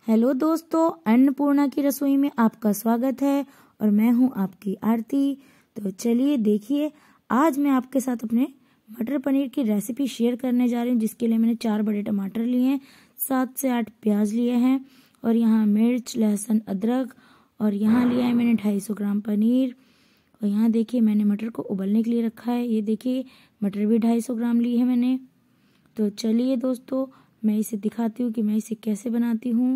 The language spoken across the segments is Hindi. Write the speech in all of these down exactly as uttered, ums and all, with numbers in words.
हेलो दोस्तों, अन्नपूर्णा की रसोई में आपका स्वागत है और मैं हूं आपकी आरती। तो चलिए देखिए, आज मैं आपके साथ अपने मटर पनीर की रेसिपी शेयर करने जा रही हूं, जिसके लिए मैंने चार बड़े टमाटर लिए हैं, सात से आठ प्याज लिए हैं और यहाँ मिर्च, लहसुन, अदरक और यहाँ लिया है मैंने ढाई सौ ग्राम पनीर। और यहाँ देखिए मैंने मटर को उबलने के लिए रखा है। ये देखिए मटर भी ढाई सौ ग्राम ली है मैंने। तो चलिए दोस्तों, मैं इसे दिखाती हूँ कि मैं इसे कैसे बनाती हूँ।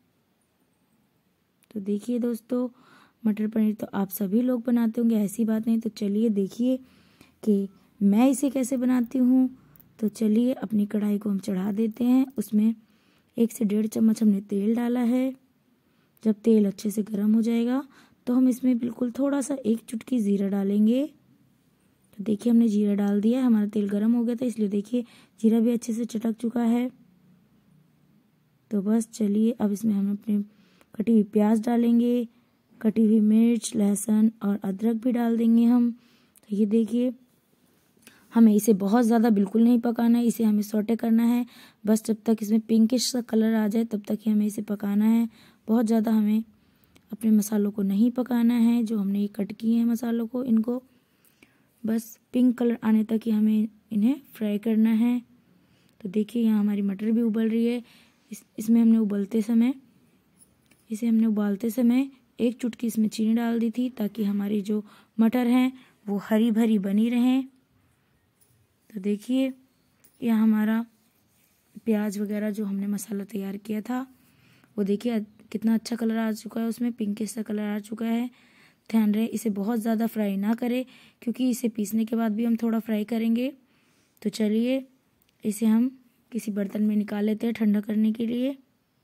तो देखिए दोस्तों, मटर पनीर तो आप सभी लोग बनाते होंगे, ऐसी बात नहीं। तो चलिए देखिए कि मैं इसे कैसे बनाती हूँ। तो चलिए अपनी कढ़ाई को हम चढ़ा देते हैं। उसमें एक से डेढ़ चम्मच हमने तेल डाला है। जब तेल अच्छे से गर्म हो जाएगा तो हम इसमें बिल्कुल थोड़ा सा एक चुटकी जीरा डालेंगे। तो देखिए हमने जीरा डाल दिया। हमारा तेल गर्म हो गया था, इसलिए देखिए जीरा भी अच्छे से चटक चुका है। तो बस चलिए अब इसमें हम अपने कटी हुई प्याज डालेंगे, कटी हुई मिर्च, लहसुन और अदरक भी डाल देंगे हम। तो ये देखिए हमें इसे बहुत ज़्यादा बिल्कुल नहीं पकाना है, इसे हमें सौटे करना है। बस जब तक इसमें पिंकिश सा कलर आ जाए तब तक ही हमें इसे पकाना है। बहुत ज़्यादा हमें अपने मसालों को नहीं पकाना है। जो हमने ये कट किए हैं मसालों को, इनको बस पिंक कलर आने तक ही हमें इन्हें फ्राई करना है। तो देखिए यहाँ हमारी मटर भी उबल रही है। इस इसमें हमने उबलते समय इसे हमने उबालते समय एक चुटकी इसमें चीनी डाल दी थी, ताकि हमारी जो मटर हैं वो हरी भरी बनी रहें। तो देखिए यहाँ हमारा प्याज वगैरह जो हमने मसाला तैयार किया था वो देखिए कितना अच्छा कलर आ चुका है, उसमें पिंकिश सा कलर आ चुका है। ध्यान रहे इसे बहुत ज़्यादा फ्राई ना करें, क्योंकि इसे पीसने के बाद भी हम थोड़ा फ्राई करेंगे। तो चलिए इसे हम किसी बर्तन में निकाल लेते हैं ठंडा करने के लिए,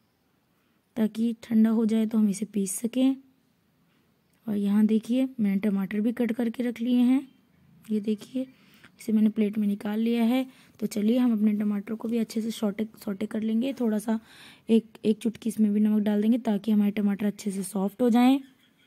ताकि ठंडा हो जाए तो हम इसे पीस सकें। और यहाँ देखिए मैंने टमाटर भी कट करके रख लिए हैं। ये देखिए इसे मैंने प्लेट में निकाल लिया है। तो चलिए हम अपने टमाटर को भी अच्छे से सौटे सौटे कर लेंगे। थोड़ा सा एक एक चुटकी इसमें भी नमक डाल देंगे, ताकि हमारे टमाटर अच्छे से सॉफ्ट हो जाएं।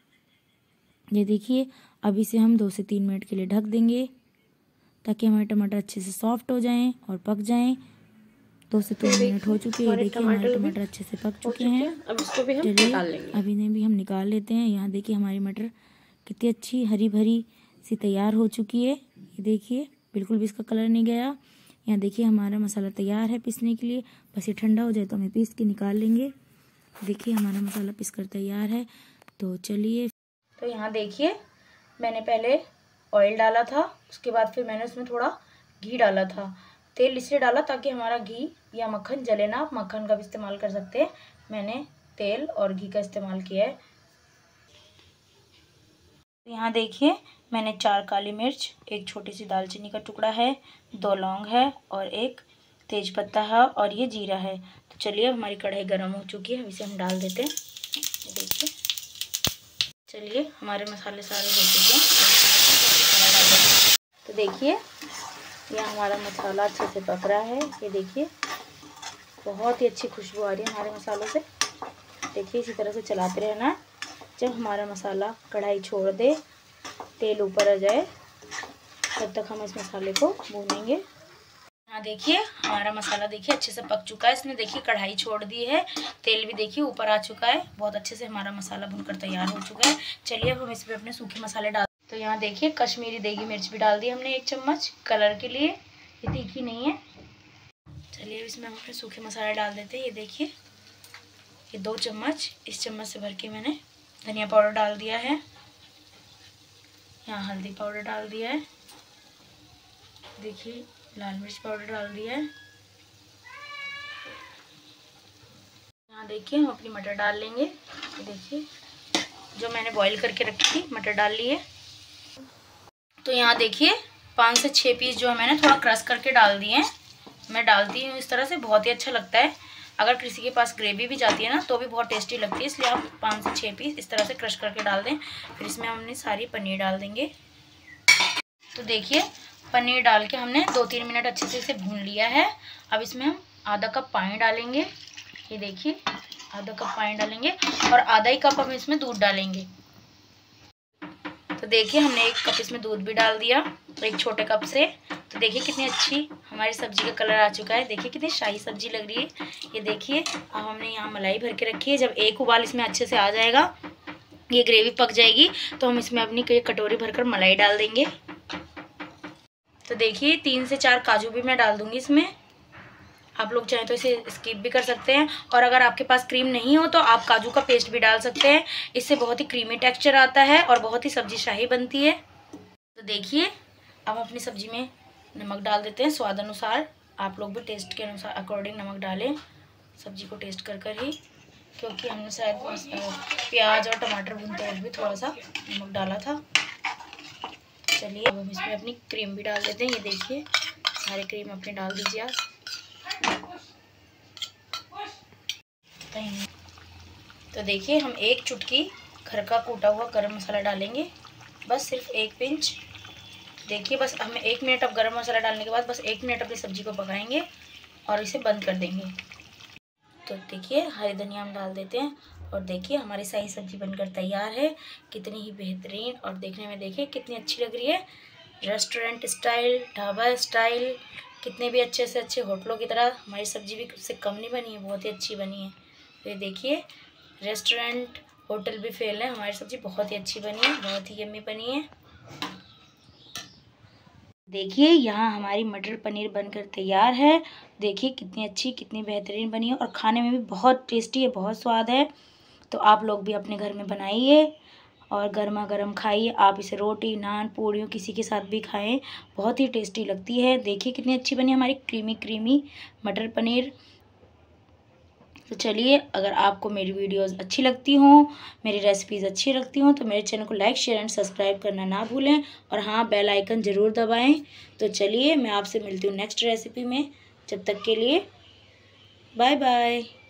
ये देखिए अब इसे हम दो से तीन मिनट के लिए ढक देंगे, ताकि हमारे टमाटर अच्छे से सॉफ्ट हो जाएं और पक जाएं। दो से तीन मिनट हो चुके हैं। देखिए हमारे टमाटर अच्छे से पक चुके हैं। अब इसको भी हम चलिए निकाल लेंगे। अब इन्हें भी हम निकाल लेते हैं। यहाँ देखिए हमारी मटर कितनी अच्छी हरी भरी सी तैयार हो चुकी है। ये देखिए बिल्कुल भी इसका कलर नहीं गया। यहाँ देखिए हमारा मसाला तैयार है पीसने के लिए। बस ये ठंडा हो जाए तो हमें पीस के निकाल लेंगे। देखिए हमारा मसाला पीस कर तैयार है। तो चलिए, तो यहाँ देखिए मैंने पहले ऑयल डाला था, उसके बाद फिर मैंने उसमें थोड़ा घी डाला था। तेल इसलिए डाला ताकि हमारा घी या मक्खन जले ना। आप मक्खन का भी इस्तेमाल कर सकते हैं। मैंने तेल और घी का इस्तेमाल किया है। यहाँ देखिए मैंने चार काली मिर्च, एक छोटी सी दालचीनी का टुकड़ा है, दो लौंग है और एक तेज पत्ता है और ये जीरा है। तो चलिए अब हमारी कढ़ाई गर्म हो चुकी है, अब इसे हम डाल देते हैं। ये देखिए चलिए हमारे मसाले सारे हो चुके हैं। तो देखिए यह हमारा मसाला अच्छे से पक रहा है। ये देखिए बहुत ही अच्छी खुशबू आ रही है हमारे मसालों से। देखिए इसी तरह से चलाते रहना। जब हमारा मसाला कढ़ाई छोड़ दे, तेल ऊपर आ जाए, तब तक हम इस मसाले को भूनेंगे। यहाँ देखिए हमारा मसाला देखिए अच्छे से पक चुका है। इसने देखिए कढ़ाई छोड़ दी है, तेल भी देखिए ऊपर आ चुका है। बहुत अच्छे से हमारा मसाला भुनकर तैयार हो चुका है। चलिए अब हम इसमें अपने सूखे मसाले डाल। तो यहाँ देखिए कश्मीरी देगी मिर्च भी डाल दी हमने एक चम्मच, कलर के लिए, ये तीखी नहीं है। चलिए अब इसमें हम अपने सूखे मसाले डाल देते हैं। ये देखिए ये दो चम्मच, इस चम्मच से भर के मैंने धनिया पाउडर डाल दिया है। यहाँ हल्दी पाउडर डाल दिया है। देखिए लाल मिर्च पाउडर डाल दिया है। यहाँ देखिए हम अपनी मटर डाल लेंगे। देखिए जो मैंने बॉईल करके रखी थी मटर डाल ली है। तो यहाँ देखिए पाँच से छः पीस जो है मैंने थोड़ा क्रश करके डाल दिए हैं। मैं डालती हूँ इस तरह से, बहुत ही अच्छा लगता है। अगर किसी के पास ग्रेवी भी जाती है ना तो भी बहुत टेस्टी लगती है, इसलिए आप पाँच से छः पीस इस तरह से क्रश करके डाल दें। फिर इसमें हमने सारी पनीर डाल देंगे। तो देखिए पनीर डाल के हमने दो तीन मिनट अच्छे से इसे भून लिया है। अब इसमें हम आधा कप पानी डालेंगे। ये देखिए आधा कप पानी डालेंगे और आधा ही कप हम इसमें दूध डालेंगे। तो देखिए हमने एक कप इसमें दूध भी डाल दिया, एक छोटे कप से। तो देखिए कितनी अच्छी हमारी सब्जी का कलर आ चुका है। देखिए कितनी शाही सब्जी लग रही है। ये देखिए अब हमने यहाँ मलाई भर के रखी है। जब एक उबाल इसमें अच्छे से आ जाएगा, ये ग्रेवी पक जाएगी, तो हम इसमें अपनी कटोरी भरकर मलाई डाल देंगे। तो देखिए तीन से चार काजू भी मैं डाल दूंगी इसमें। आप लोग चाहें तो इसे स्किप भी कर सकते हैं, और अगर आपके पास क्रीम नहीं हो तो आप काजू का पेस्ट भी डाल सकते हैं। इससे बहुत ही क्रीमी टेक्सचर आता है और बहुत ही सब्जी शाही बनती है। तो देखिए अब अपनी सब्जी में नमक डाल देते हैं स्वाद अनुसार। आप लोग भी टेस्ट के अनुसार अकॉर्डिंग नमक डालें, सब्जी को टेस्ट कर कर ही, क्योंकि हमने शायद प्याज और टमाटर भूनते वक्त भी थोड़ा सा नमक डाला था। चलिए अब हम इसमें अपनी क्रीम भी डाल देते हैं। ये देखिए सारी क्रीम अपनी डाल दीजिए आप। तो देखिए हम एक चुटकी घर का कूटा हुआ गरम मसाला डालेंगे, बस सिर्फ एक पिंच। देखिए बस हमें एक मिनट अब गरम मसाला डालने के बाद बस एक मिनट अपनी सब्जी को पकाएंगे और इसे बंद कर देंगे। तो देखिए हरी धनिया हम डाल देते हैं, और देखिए हमारी शाही सब्जी बनकर तैयार है। कितनी ही बेहतरीन और देखने में देखिए कितनी अच्छी लग रही है। रेस्टोरेंट स्टाइल, ढाबा स्टाइल, कितने भी अच्छे से अच्छे होटलों की तरह हमारी सब्जी भी उससे कम नहीं बनी है, बहुत ही अच्छी बनी है। तो ये देखिए रेस्टोरेंट होटल भी फेल है, हमारी सब्जी बहुत ही अच्छी बनी है, बहुत ही यम्मी बनी है। देखिए यहाँ हमारी मटर पनीर बनकर तैयार है। देखिए कितनी अच्छी कितनी बेहतरीन बनी है, और खाने में भी बहुत टेस्टी है, बहुत स्वाद है। तो आप लोग भी अपने घर में बनाइए और गर्मा गर्म खाइए। आप इसे रोटी, नान, पूड़ियों किसी के साथ भी खाएं, बहुत ही टेस्टी लगती है। देखिए कितनी अच्छी बनी हमारी क्रीमी क्रीमी मटर पनीर। तो चलिए अगर आपको मेरी वीडियोस अच्छी लगती हों, मेरी रेसिपीज़ अच्छी लगती हों, तो मेरे चैनल को लाइक शेयर एंड सब्सक्राइब करना ना भूलें, और हाँ बेल आइकन ज़रूर दबाएं। तो चलिए मैं आपसे मिलती हूँ नेक्स्ट रेसिपी में। जब तक के लिए बाय बाय।